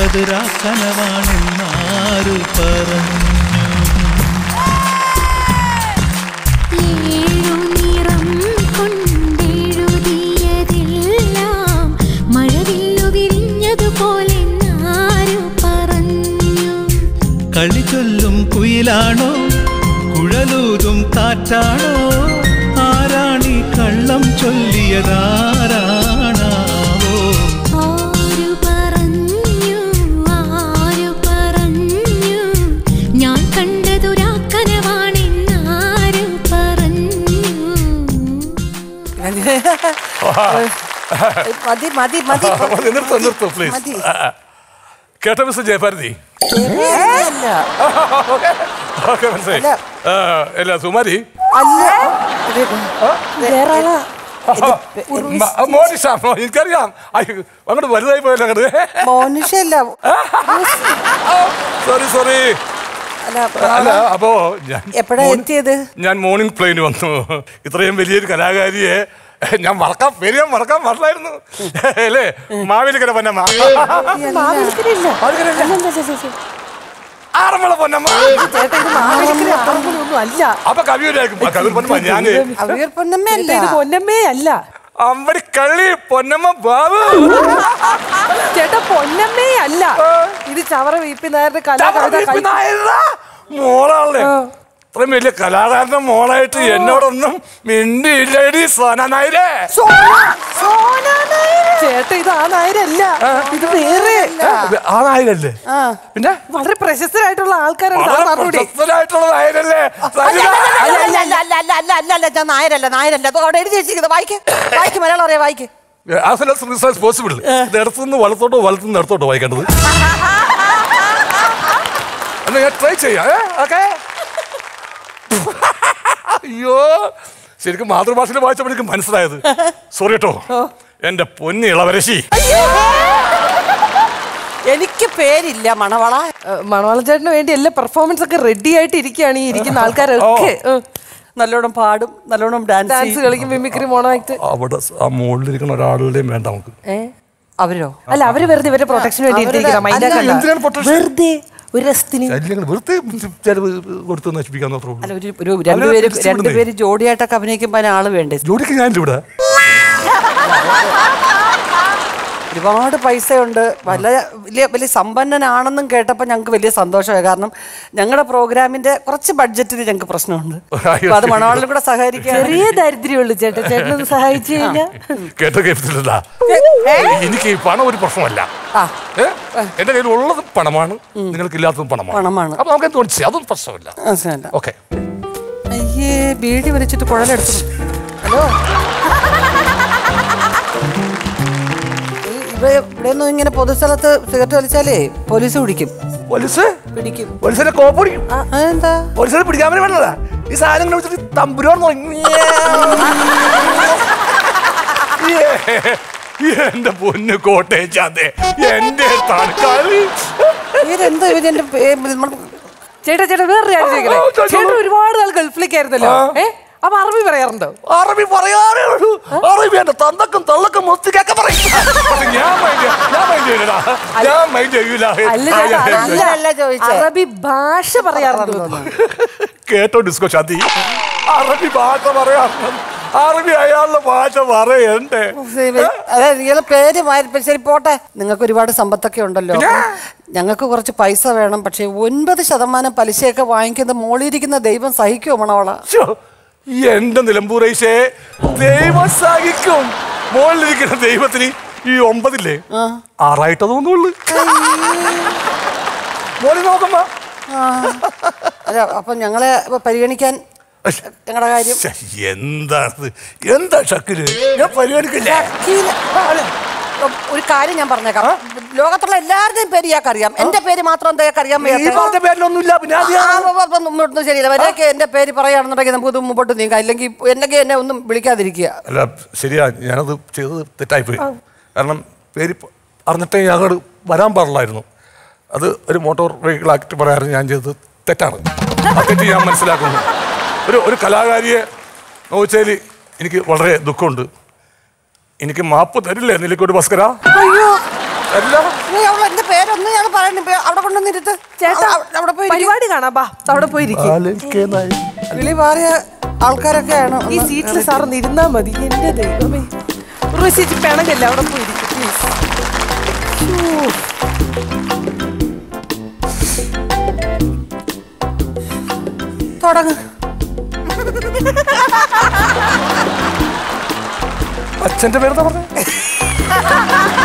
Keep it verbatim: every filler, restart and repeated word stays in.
കണ്ടതൊരാ കനവാണെന്നാരു പറഞ്ഞു. കളി ചൊല്ലും കുയിലാണോ കുഴലൂതും കാറ്റാണോ ആരാണി കള്ളം ചൊല്ലിയതാരാണാവോ? ആരു പറഞ്ഞു ആരു പറഞ്ഞു ഞാൻ കണ്ടതൊരാ കനവാണെന്നാരു പറഞ്ഞു. മതി മതി മതി നിർത്തോ നിർത്തോ പ്ലീസ്. കേട്ടോ മിസ്റ്റർ ജയഭാരതി? അല്ല സുമാരി മോനിഷ എനിക്കറിയാം. അങ്ങോട്ട് വലുതായി പോയല്ലോ അങ്ങോട്ട്. മോനിഷല്ല സോറി സോറി. അല്ല അപ്പോ എപ്പോഴാ എത്തിയത്? ഞാൻ മോർണിംഗ് പ്ലെയിന് വന്നു. ഇത്രയും വലിയൊരു കലാകാരിയെ ഞാൻ മറക്കാൻ പേര് മറക്കാൻ പാടില്ലായിരുന്നു അല്ലേ? മാവേലിക്കര പൊന്നമ്മ, ആറന്മുള പൊന്നമ്മ. അപ്പൊ കവിയൂരായിരിക്കും. കവിയൂർ പൊന്നമ്മ ഞാന് പൊന്നമ്മേ അല്ല, അമ്പടി കള്ളി പൊന്നമ്മ ബാബു. ചേട്ടാ പൊന്നമ്മേ അല്ല, ഇത് ചവറ വീപ്പി നായരുടെ കലാകാരന്റെ മോളാണല്ലേ. ഇത്രയും വലിയ കലാകാരന്റെ മോളായിട്ട് എന്നോടൊന്നും മിണ്ടിയില്ലേടി സോന നായരെ. ചേട്ടാ ഇത് ആ നായരല്ല, ഇത് വേറെ ആ നായരല്ലേ? പിന്നെ വളരെ പ്രശസ്തരായിട്ടുള്ള ആൾക്കാരാണ്. പ്രശസ്തരായിട്ടുള്ള നായരല്ലേ? ഞാൻ നായരല്ല നായരല്ല അവിടെ എഴുതി വെച്ചിരിക്കുന്നത്. വായിക്ക് വായിക്ക് മലയാളം അറിയാം, വായിക്ക്. പോസിബിൾ. ഇത് ഇടത്തുനിന്ന് വലത്തോട്ടോ വലത്തുനിന്ന് ഇടത്തോട്ടോ വായിക്കേണ്ടത്. എന്നാ ഞാൻ ട്രൈ ചെയ്യാം. ഓക്കെ. അയ്യോ ശരിക്കും മാതൃഭാഷയിൽ വായിച്ചപ്പോഴേക്കും മനസ്സിലായത്. സോറി കേട്ടോ എന്റെ പൊന്നി ഇളവരശി. എനിക്ക് പേരില്ല മണവള. മണവള ചേട്ടന് വേണ്ടി എല്ലാ പെർഫോമൻസ് ഒക്കെ റെഡി ആയിട്ട് ഇരിക്കുകയാണ് ഈ ഇരിക്കുന്ന ആൾക്കാരൊക്കെ. നല്ലോണം പാടും, നല്ലോണം ഡാൻസ് കളിക്കും, മിമിക്രി, മോണോ ആക്ട്. അവിടെ ആ മുകളിലിരിക്കുന്ന ഒരാളുടെയും വേണ്ട നമുക്ക്. അവരോ? അല്ല അവര് വെറുതെ ഇവരുടെ പ്രൊട്ടക്ഷന് വേണ്ടി വെറുതെ ഒരു രസത്തിന് രണ്ടുപേര് ജോഡിയായിട്ടൊക്കെ അഭിനയിക്കുമ്പോ ആള് വേണ്ടേ? ജോഡിക്ക് ഞാൻ ഇവിടെ ഒരുപാട് പൈസയുണ്ട്, വലിയ വലിയ വലിയ സമ്പന്നനാണെന്നും കേട്ടപ്പോൾ ഞങ്ങൾക്ക് വലിയ സന്തോഷമായി. കാരണം ഞങ്ങളുടെ പ്രോഗ്രാമിന്റെ കുറച്ച് ബഡ്ജറ്റിൽ ഞങ്ങൾക്ക് പ്രശ്നമുണ്ട്. അപ്പൊ അത് മണവാളിലും കൂടെ സഹകരിക്കാൻ ചെറിയ ദരിദ്രമുള്ളൂ ചേട്ടാ. ചേട്ടനൊന്ന് സഹായിച്ചു കഴിഞ്ഞാൽ കേട്ടോ കേട്ടില്ല. എനിക്ക് പണം ഒരു പ്രശ്നമല്ല. എന്റെ കയ്യിൽ ഉള്ളത് പണമാണ്, നിങ്ങൾക്ക് ഇല്ലാത്തതും പണമാണ്. പണമാണ്. അപ്പൊ നമുക്ക് തോന്നിച്ചു അതൊന്നും പ്രശ്നമില്ല. ഓക്കെ. അയ്യേ ബീഡി വലിച്ചിട്ട് കുഴലെടുത്തു. ഹലോ ഇവിടെ ഒന്നും ഇങ്ങനെ പൊതുസ്ഥലത്ത് സിഗരറ്റ് വലിച്ചാലേ പോലീസ് പിടിക്കും. പോലീസ് പിടിക്കും. പോലീസിനെ കോപ്പ് പിടിക്കും. അതെന്താ? പോലീസിനെ പിടിക്കാൻ വേണ്ടി വേണ്ടതാ ഈ സാധനങ്ങൾ വെച്ചിട്ട് തമ്പുരാൻ എന്റെ പൊന്ന് കോട്ടയച്ചാതെ എന്റെ തണുക്കാലി. ഇതെന്താ ഇവരെന്റെ ചേട്ടാ ചേട്ടാ വേറൊരു കാര്യം ചോദിക്കണേ. ചേട്ടൻ ഒരുപാട് നാൾ ഗൾഫിലേക്കായിരുന്നല്ലോ, ഏഹ് അപ്പൊ അറബി പറയാറുണ്ടോ? അറബി പറയാറേ ഉള്ളൂ. അറബി എന്റെ തന്തക്കും തള്ളക്കും മുസ്തിക്കൊക്കെ പറയും. അറബി ഭാഷ പറയാറുണ്ടോ? കേട്ടോ ഡിസ്കോ ശാന്തി, അറബി ഭാഷ പറയാറുണ്ട്. അറബി അയാളുടെ ഭാഷ പറയണ്ടേ? അതെ നിങ്ങളെ പേര് ശരി പോട്ടെ. നിങ്ങൾക്ക് ഒരുപാട് സമ്പത്തൊക്കെ ഉണ്ടല്ലോ, ഞങ്ങൾക്ക് കുറച്ച് പൈസ വേണം. പക്ഷെ ഒൻപത് ശതമാനം പലിശയൊക്കെ വാങ്ങിക്കുന്ന മോളിരിക്കുന്ന ദൈവം സഹിക്കുമോ മണവള? എന്റെ നിലമ്പൂറേശേ ദൈവം സഹിക്കും. മോളിലിരിക്കുന്ന ദൈവത്തിന് ഈ ഒമ്പതില്ലേ ആറായിട്ട് തോന്നുള്ളു. മോളി നോക്കുമ്പോ അല്ല അപ്പൊ ഞങ്ങളെ പരിഗണിക്കാൻ ഞങ്ങളുടെ കാര്യം എന്താണ്? എന്താ ഷക്കില് ഞാൻ പരിഗണിക്കില്ല. ഒരു കാര്യം ഞാൻ പറഞ്ഞേക്കാം, ലോകത്തുള്ള എല്ലാവരുടെയും പേര് ഇയാൾക്ക് അറിയാം, എന്റെ പേര് മാത്രം എന്താ അറിയാൻ ശരിയില്ല. വരെയൊക്കെ എന്റെ പേര് പറയുകയാണെന്നുണ്ടെങ്കിൽ നമുക്ക് ഇത് മുമ്പോട്ട് നീങ്ങാം, അല്ലെങ്കിൽ അല്ലെങ്കിൽ എന്നെ ഒന്നും വിളിക്കാതിരിക്കുക. അല്ല ശരിയാ, ഞാനത് ചെയ്തത് തെറ്റായിപ്പോയി. കാരണം പേര് അറിഞ്ഞിട്ടേ ഞങ്ങൾ വരാൻ പാടില്ലായിരുന്നു. അത് ഒരു മോട്ടോർ വെഹിക്കിൾ ആക്ട് പറയാറ് ഞാൻ ചെയ്തത് തെറ്റാണ്. ആ തെറ്റ് ഞാൻ മനസ്സിലാക്കുന്നു. ഒരു ഒരു കലാകാരിയെ നോവിച്ചാൽ എനിക്ക് വളരെ ദുഃഖമുണ്ട്. എനിക്ക് മാപ്പ് തരില്ലേ നിലക്കോട് ഭാസ്കര? എന്റെ പേരൊന്നും ഞാൻ അവിടെ കൊണ്ടുവന്നിരുത്ത്. ചേട്ടാ അവിടെ പോയി പരിപാടി കാണാം. ബാ അവിടെ പോയിരിക്കും. വിളി മാറിയ ആൾക്കാരൊക്കെയാണ്. ഈ സീറ്റിൽ സാറൊന്ന് ഇരുന്നാ മതി. എന്റെ ദൈവമേ, സീറ്റ് പിണങ്ങല്ല, അവിടെ പോയിരിക്കും പ്ലീസ്. തുടങ്ങ്. അച്ഛന്റെ പേരെന്താ പറഞ്ഞത്?